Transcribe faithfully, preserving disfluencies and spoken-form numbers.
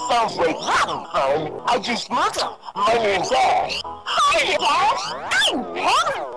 sounds like having fun. I just met him. My name's Ash. Hi, Ash. I'm Pam.